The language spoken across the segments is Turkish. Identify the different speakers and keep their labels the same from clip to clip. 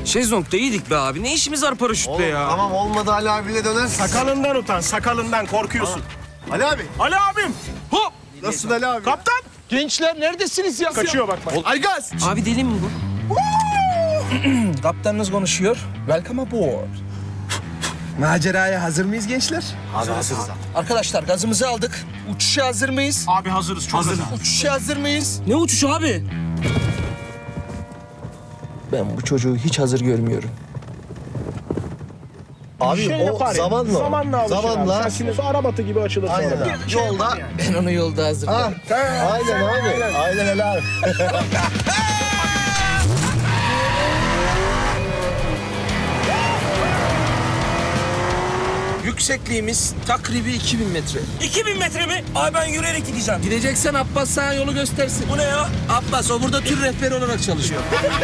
Speaker 1: Şezlong'da iyiydik be abi. Ne işimiz var paraşütle
Speaker 2: Oğlum,
Speaker 1: ya?
Speaker 2: Tamam olmadı Ali abiyle döner.
Speaker 3: Sakalından utan, sakalından korkuyorsun.
Speaker 2: Ali abi.
Speaker 3: Ali abim! Hop!
Speaker 2: Nasılsın Ali abi?
Speaker 3: Kaptan!
Speaker 4: Gençler neredesiniz ya?
Speaker 3: Kaçıyor bak.
Speaker 2: Aygaz.
Speaker 1: Abi deli mi bu?
Speaker 4: Kaptanınız konuşuyor. Welcome aboard. Maceraya hazır mıyız gençler?
Speaker 2: Abi hazırız.
Speaker 4: Arkadaşlar gazımızı aldık. Uçuşa hazır mıyız?
Speaker 3: Abi hazırız, çok hazırız.
Speaker 4: Uçuşa hazır mıyız?
Speaker 1: Ne uçuşu abi?
Speaker 4: Ben bu çocuğu hiç hazır görmüyorum.
Speaker 2: Abi o zamanla.
Speaker 3: Zamanla alışır
Speaker 2: Zamanla.
Speaker 3: abi. Sen su arabatı gibi açılır
Speaker 2: Aynen
Speaker 3: sonra.
Speaker 2: abi. Yolda.
Speaker 4: Ben onu yolda hazırlarım.
Speaker 2: Aynen abi. Aynen Ali abi.
Speaker 4: Yüksekliğimiz takribi 2000 metre.
Speaker 1: 2000 metre mi? Abi ben yürüyerek gideceğim.
Speaker 4: Gideceksen Abbas sana yolu göstersin.
Speaker 1: Bu ne ya?
Speaker 4: Abbas o burada tür rehberi olarak çalışıyor.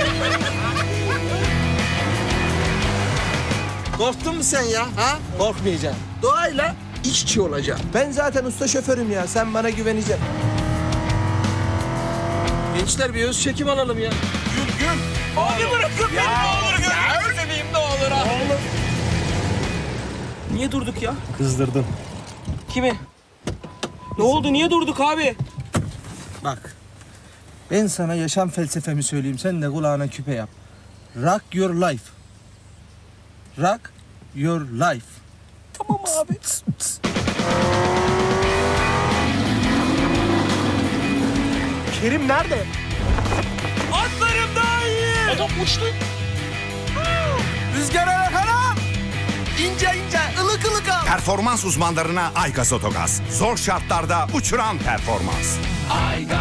Speaker 4: Korktun mu sen ya? Ha? Korkmayacaksın. Doğayla iç içe olacaksın. Ben zaten usta şoförüm ya. Sen bana güveneceksin. Gençler bir öz çekim alalım ya.
Speaker 1: Abi bırakın beni ne olur gözünü seveyim ne olur ha. Niye durduk ya?
Speaker 3: Kızdırdın.
Speaker 1: Kimi? Ne oldu? Niye durduk abi?
Speaker 4: Bak. Ben sana yaşam felsefemi söyleyeyim. Sen de kulağına küpe yap. Rock your life. Rock your life.
Speaker 1: Tamam abi.
Speaker 3: Kerim nerede?
Speaker 1: Atlarım daha iyi.
Speaker 3: Adam uçtu.
Speaker 4: Rüzgara yakala. İnce ince, ılık ılık al.
Speaker 5: Performans uzmanlarına Aygaz Otogaz. Zor şartlarda uçuran performans.
Speaker 1: Aygaz.